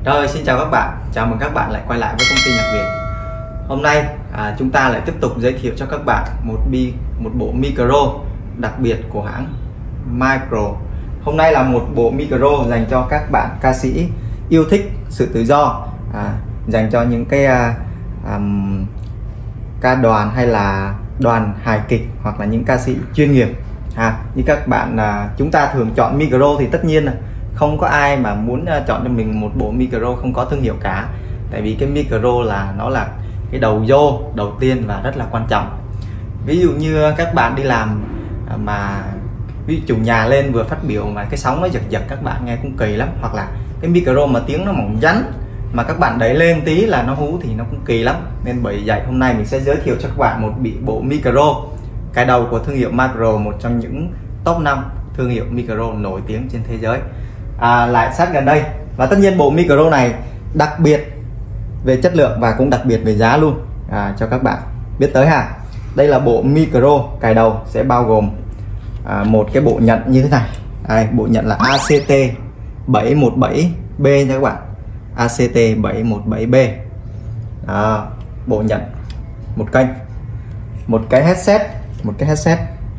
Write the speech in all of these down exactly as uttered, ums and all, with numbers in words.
Rồi, xin chào các bạn, chào mừng các bạn lại quay lại với công ty nhạc Việt. Hôm nay à, chúng ta lại tiếp tục giới thiệu cho các bạn một bi một bộ micro đặc biệt của hãng Micro. Hôm nay là một bộ micro dành cho các bạn ca sĩ yêu thích sự tự do, à, dành cho những cái à, um, ca đoàn hay là đoàn hài kịch hoặc là những ca sĩ chuyên nghiệp. À, như các bạn à, chúng ta thường chọn micro thì tất nhiên là không có ai mà muốn chọn cho mình một bộ micro không có thương hiệu cả, tại vì cái micro là nó là cái đầu vô đầu tiên và rất là quan trọng. Ví dụ như các bạn đi làm mà ví dụ chủ nhà lên vừa phát biểu mà cái sóng nó giật giật các bạn nghe cũng kỳ lắm, hoặc là cái micro mà tiếng nó mỏng nhắn mà các bạn đẩy lên tí là nó hú thì nó cũng kỳ lắm. Nên bởi vậy hôm nay mình sẽ giới thiệu cho các bạn một bị bộ micro cái đầu của thương hiệu Micro, một trong những top năm thương hiệu micro nổi tiếng trên thế giới. À, lại sát gần đây, và tất nhiên bộ micro này đặc biệt về chất lượng và cũng đặc biệt về giá luôn, à, cho các bạn biết tới ha. Đây là bộ micro cài đầu sẽ bao gồm à, một cái bộ nhận như thế này. Đây, bộ nhận là A C T bảy một bảy B nha các bạn, A C T bảy một bảy B. Đó, bộ nhận một kênh, một cái headset, một cái headset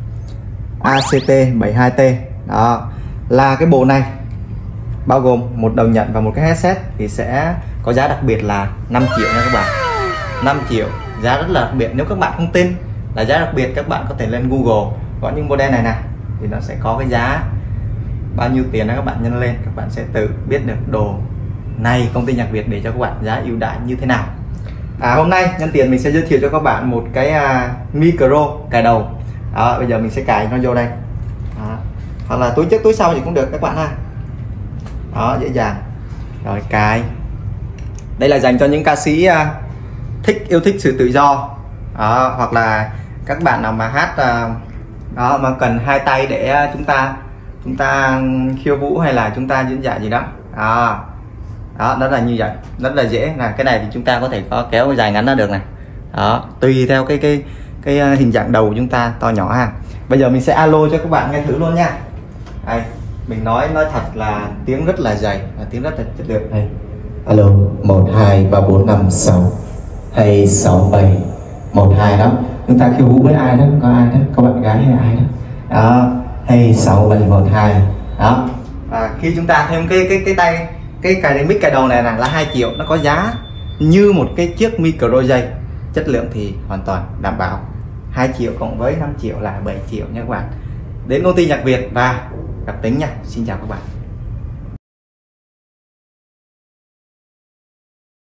A C T bảy hai T. Đó là cái bộ này bao gồm một đầu nhận và một cái headset thì sẽ có giá đặc biệt là năm triệu nha các bạn. Năm triệu, giá rất là đặc biệt. Nếu các bạn không tin là giá đặc biệt, các bạn có thể lên Google có những model này nè thì nó sẽ có cái giá bao nhiêu tiền đó, các bạn nhân lên các bạn sẽ tự biết được đồ này công ty nhạc Việt để cho các bạn giá ưu đãi như thế nào. À, hôm nay nhân tiền mình sẽ giới thiệu cho các bạn một cái uh, micro cài đầu. Đó, bây giờ mình sẽ cài nó vô đây. Đó, hoặc là túi trước túi sau thì cũng được các bạn ha. Đó, dễ dàng. Rồi cài. Đây là dành cho những ca sĩ uh, thích yêu thích sự tự do. Đó, hoặc là các bạn nào mà hát uh, đó mà cần hai tay để chúng ta chúng ta khiêu vũ hay là chúng ta diễn giải gì đó. Đó, đó đó là như vậy, rất là dễ. Là cái này thì chúng ta có thể có kéo dài ngắn nó được này. Đó, tùy theo cái cái cái hình dạng đầu của chúng ta to nhỏ ha. Bây giờ mình sẽ alo cho các bạn nghe thử luôn nha. Đây, mình nói nói thật là tiếng rất là dày, là tiếng rất là chất lượng này. Alo, một hai ba bốn năm sáu hay sáu bảy một hai đó. Chúng ta khiêu vũ với ai đó, có ai đó, có bạn gái hay ai đó. Đó, Hay sáu bảy một hai. Đó. À, khi chúng ta thêm cái cái cái tay cái cài mic cài đầu này là hai triệu, nó có giá như một cái chiếc micro dây. Chất lượng thì hoàn toàn đảm bảo. Hai triệu cộng với năm triệu là bảy triệu nha các bạn. Đến công ty nhạc Việt và gặp tính nha. Xin chào các bạn.